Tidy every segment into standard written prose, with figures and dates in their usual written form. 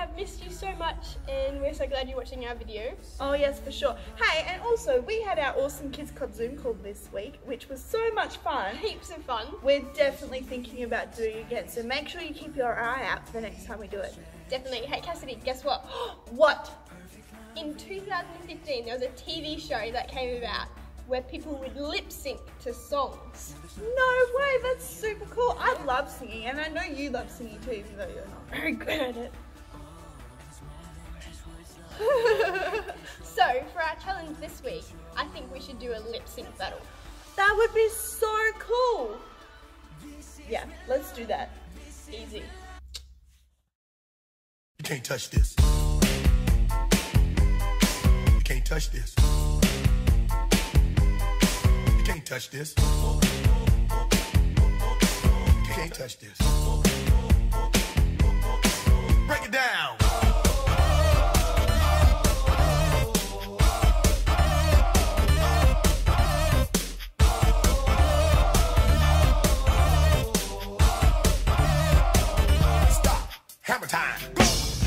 have missed you so much and we're so glad you're watching our video. Oh yes, for sure. Hey, and also we had our awesome Kids Club Zoom call this week, which was so much fun. Heaps of fun. We're definitely thinking about doing it again, so make sure you keep your eye out for the next time we do it. Definitely. Hey Cassidy, guess what? What? In 2015 there was a TV show that came about where people would lip sync to songs. No way, that's super cool. I love singing, and I know you love singing too, even though you're not very good at it. So, for our challenge this week, I think we should do a lip sync battle. That would be so cool. Yeah, let's do that. Easy. You can't touch this. You can't touch this. You can't touch this. You can't touch this. Break it down. Stop. Hammer time. Go.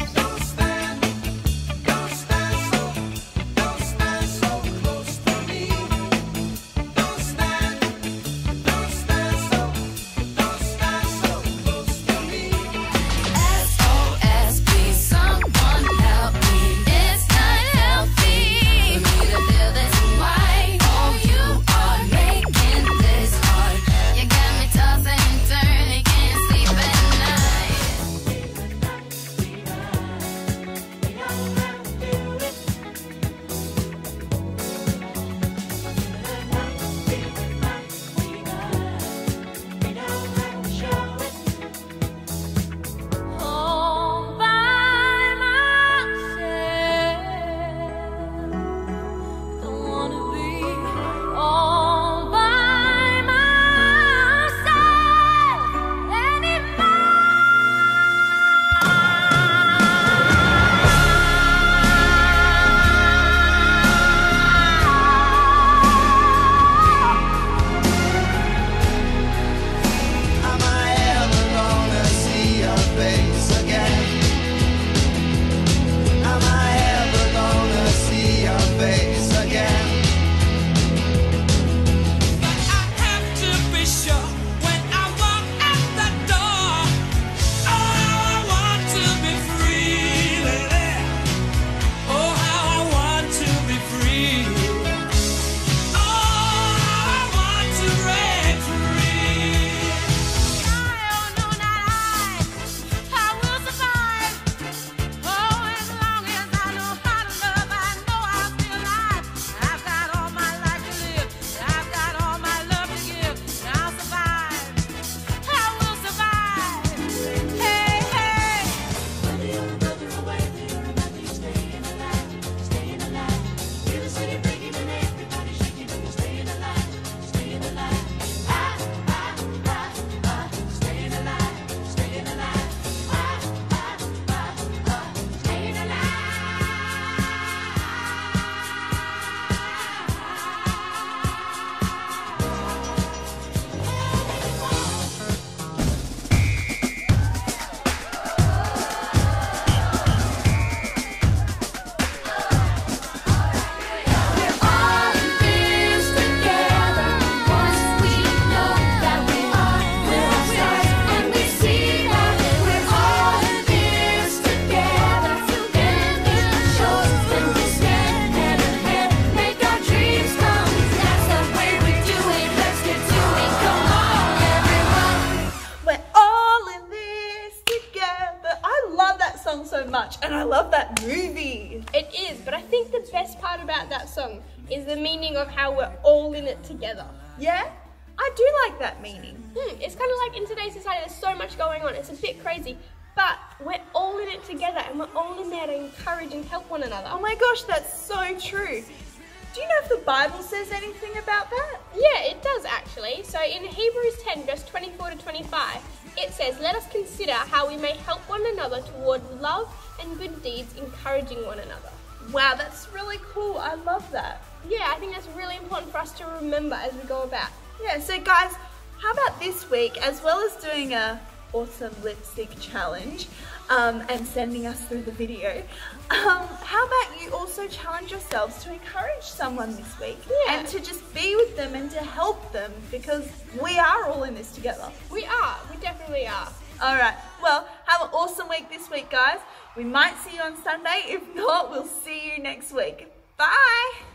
So much, and I love that movie. It is, but I think the best part about that song is the meaning of how we're all in it together. Yeah? I do like that meaning. It's kind of like in today's society there's so much going on, it's a bit crazy, but we're all in it together and we're all in there to encourage and help one another. Oh my gosh, that's so true. Do you know if the Bible says anything about that? Yeah, it does actually. So in Hebrews 10 verse 24 to 25, it says, "Let us consider how we may help one another toward love and good deeds, encouraging one another." Wow, that's really cool. I love that. Yeah, I think that's really important for us to remember as we go about. Yeah, so guys, how about this week, as well as doing a awesome lipstick challenge and sending us through the video. How about you also challenge yourselves to encourage someone this week and to just be with them and to help them, because we are all in this together. We are. We definitely are. Alright, well, have an awesome week this week, guys. We might see you on Sunday. If not, we'll see you next week. Bye!